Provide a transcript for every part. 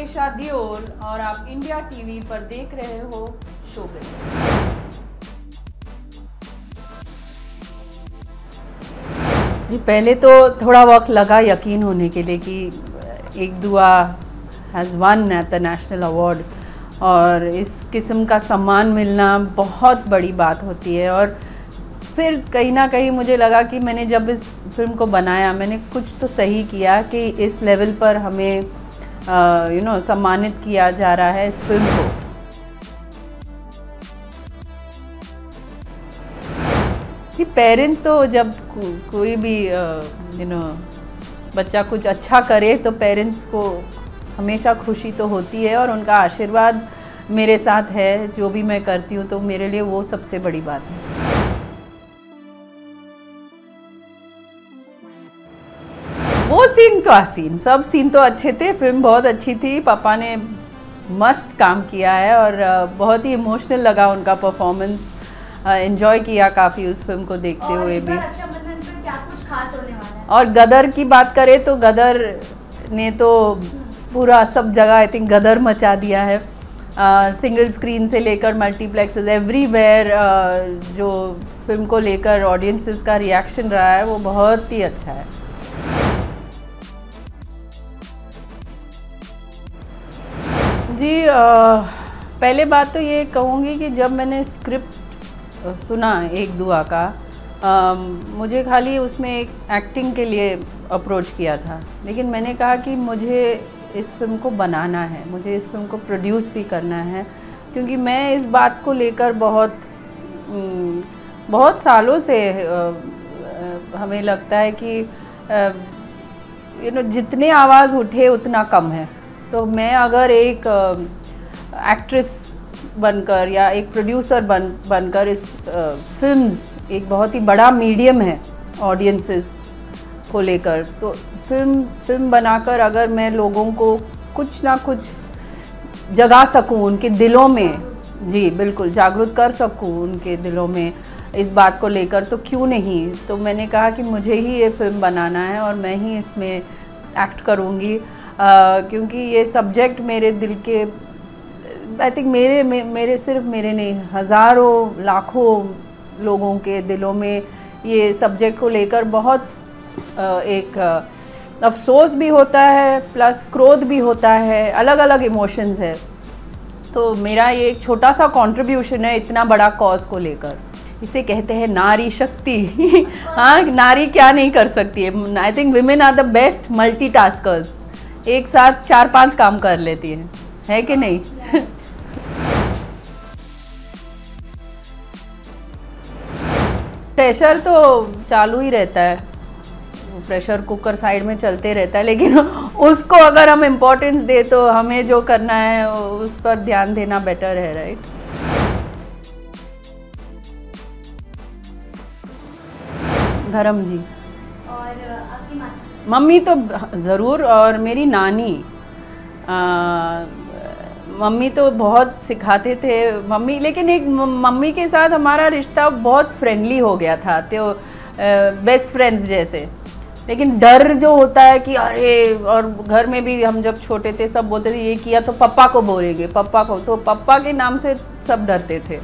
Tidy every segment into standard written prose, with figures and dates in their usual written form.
अमीषा दियोल और आप India TV पर देख रहे हो शोबिज़। जी पहले तो थोड़ा वक्त लगा यकीन होने के लिए कि Ek Dua has won at the national award और इस किस्म का सम्मान मिलना बहुत बड़ी बात होती है। और फिर कहीं ना कहीं मुझे लगा कि मैंने जब इस फिल्म को बनाया मैंने कुछ तो सही किया कि इस लेवल पर हमें सम्मानित किया जा रहा है इस फिल्म को। कि पेरेंट्स तो जब कोई भी बच्चा कुछ अच्छा करे तो पेरेंट्स को हमेशा खुशी तो होती है और उनका आशीर्वाद मेरे साथ है जो भी मैं करती हूँ, तो मेरे लिए वो सबसे बड़ी बात है। वो सीन का सीन, सब सीन तो अच्छे थे, फिल्म बहुत अच्छी थी, पापा ने मस्त काम किया है और बहुत ही इमोशनल लगा उनका परफॉर्मेंस, एंजॉय किया काफ़ी उस फिल्म को देखते हुए भी। रक्षाबंधन पर क्या कुछ खास होने वाला है? और गदर की बात करें तो गदर ने तो पूरा सब जगह आई थिंक गदर मचा दिया है। सिंगल स्क्रीन से लेकर मल्टीप्लेक्सेस एवरीवेयर जो फिल्म को लेकर ऑडियंसेस का रिएक्शन रहा है वो बहुत ही अच्छा है। जी पहले बात तो ये कहूँगी कि जब मैंने स्क्रिप्ट सुना एक दुआ का, मुझे खाली उसमें एक एक्टिंग के लिए अप्रोच किया था, लेकिन मैंने कहा कि मुझे इस फिल्म को बनाना है, मुझे इस फिल्म को प्रोड्यूस भी करना है, क्योंकि मैं इस बात को लेकर बहुत सालों से हमें लगता है कि जितने आवाज़ उठे उतना कम है। तो मैं अगर एक एक्ट्रेस बनकर या एक प्रोड्यूसर बनकर इस फिल्म्स एक बहुत ही बड़ा मीडियम है ऑडियंसेस को लेकर, तो फिल्म बनाकर अगर मैं लोगों को कुछ ना कुछ जगा सकूं उनके दिलों में, जी बिल्कुल जागरूक कर सकूं उनके दिलों में इस बात को लेकर, तो क्यों नहीं। तो मैंने कहा कि मुझे ही ये फिल्म बनाना है और मैं ही इसमें एक्ट करूँगी, क्योंकि ये सब्जेक्ट मेरे दिल के आई थिंक मेरे सिर्फ मेरे नहीं हज़ारों लाखों लोगों के दिलों में ये सब्जेक्ट को लेकर बहुत एक अफसोस भी होता है, प्लस क्रोध भी होता है, अलग अलग इमोशंस है। तो मेरा ये एक छोटा सा कंट्रीब्यूशन है इतना बड़ा कॉज को लेकर। इसे कहते हैं नारी शक्ति। हाँ, नारी क्या नहीं कर सकती है। I think women are the best multitaskers, एक साथ 4-5 काम कर लेती है कि नहीं। प्रेशर तो चालू ही रहता है, प्रेशर कुकर साइड में चलते रहता है, लेकिन उसको अगर हम इम्पोर्टेंस दे तो हमें जो करना है उस पर ध्यान देना बेटर है, राइट। धर्म जी और आपकी मम्मी तो ज़रूर, और मेरी नानी मम्मी तो बहुत सिखाते थे मम्मी, लेकिन एक मम्मी के साथ हमारा रिश्ता बहुत फ्रेंडली हो गया था, तो बेस्ट फ्रेंड्स जैसे। लेकिन डर जो होता है कि अरे, और घर में भी हम जब छोटे थे सब बोलते थे ये किया तो पापा को बोलेंगे, पापा को, तो पापा के नाम से सब डरते थे।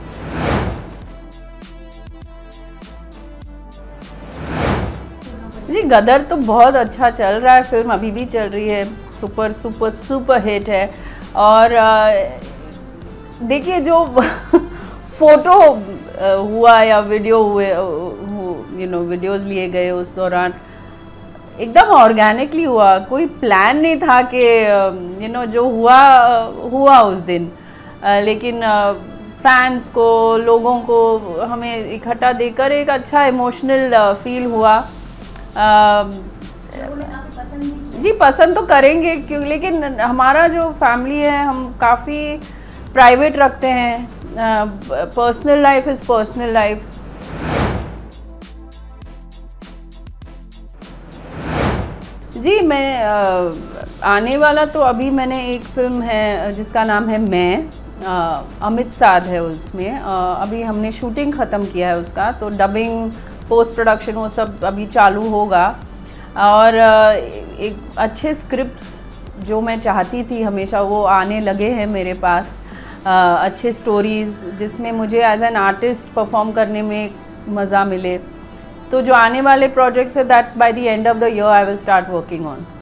जी गदर तो बहुत अच्छा चल रहा है, फिल्म अभी भी चल रही है, सुपर सुपर सुपर हिट है। और देखिए जो फोटो हुआ या वीडियो हुए वीडियोस लिए गए उस दौरान एकदम ऑर्गेनिकली हुआ, कोई प्लान नहीं था कि जो हुआ उस दिन, लेकिन फैंस को, लोगों को हमें इकट्ठा देखकर एक अच्छा इमोशनल फील हुआ। जी पसंद तो करेंगे क्यों, लेकिन हमारा जो फैमिली है हम काफ़ी प्राइवेट रखते हैं, personal life is personal life. जी मैं आने वाला तो अभी मैंने एक फिल्म है जिसका नाम है मैं, अमित साध है उसमें, अभी हमने शूटिंग ख़त्म किया है उसका, तो डबिंग पोस्ट प्रोडक्शन वो सब अभी चालू होगा। और एक अच्छे स्क्रिप्ट्स जो मैं चाहती थी हमेशा वो आने लगे हैं मेरे पास। अच्छे स्टोरीज़ जिसमें मुझे एज एन आर्टिस्ट परफॉर्म करने में मज़ा मिले। तो जो आने वाले प्रोजेक्ट्स है that by the end of the year I will start working on.